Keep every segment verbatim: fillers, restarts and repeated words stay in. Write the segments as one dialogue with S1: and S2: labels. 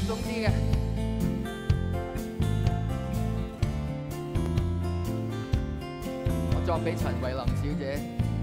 S1: 中啲嘅。我作俾陳慧琳小姐。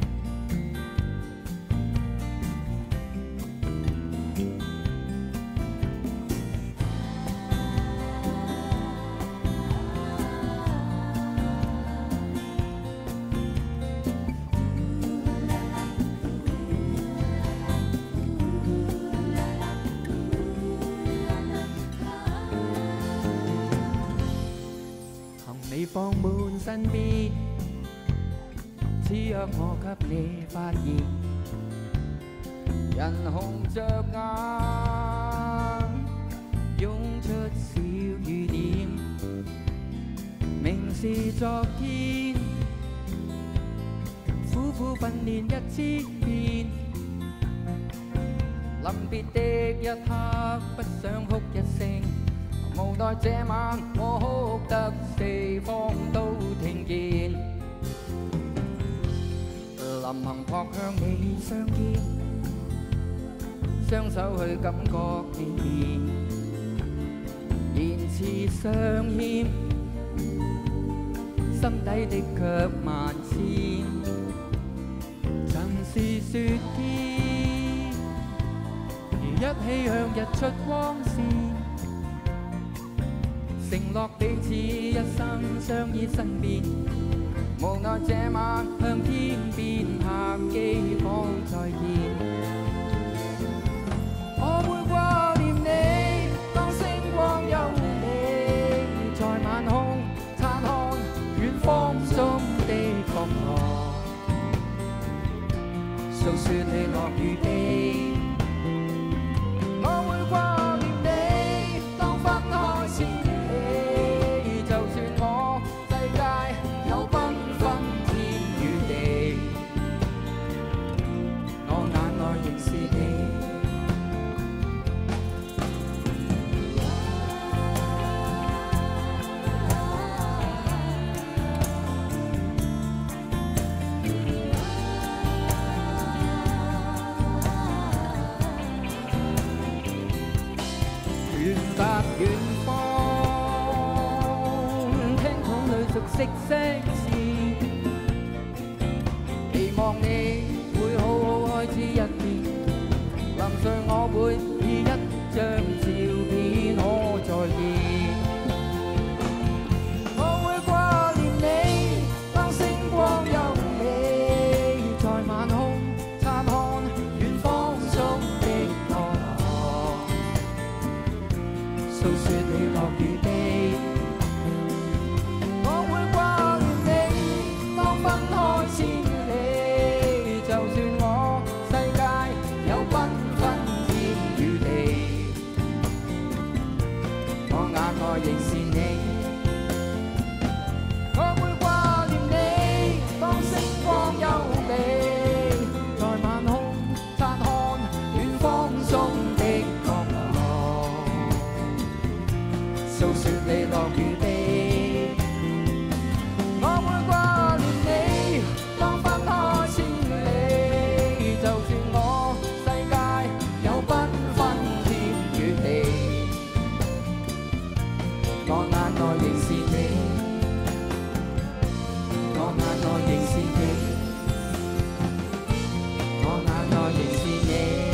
S1: 你放滿身邊，似若我給你發現，人紅着眼，湧出小雨點，明是昨天，苦苦訓練一千遍，臨別的一刻，不想哭一聲。 無奈這晚我哭得四方都聽見，臨行撲向你雙肩，雙手去感覺你面，言辭尚欠，心底的卻萬千。曾是雪天，如一起向日出光線。 承諾彼此一生相依身邊，無奈這晚向天邊客機講再見。我會掛念你，當星光優美，在晚空燦看遠方中的角落，訴說你落雨地。我會掛念你，當分開前。 遠隔遠方，聽筒裏熟悉聲線，期望你會好好開始一天。臨睡我會以一張照片可再見。我會掛念你，當星光優美，在晚空燦看遠方中的角落。 訴說你落雨地，我會掛念你。當分開千里，就算我世界有繽紛天與地，我眼內仍是你。我會掛念你，當星光優美，在晚空燦看遠方中的角落。 訴說你落雨地，我會掛念你。當分開千里，就算我世界有繽紛天與地，我眼內仍是你，我眼內仍是你，我眼內仍是你。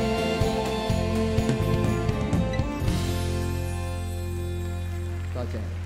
S1: 多謝。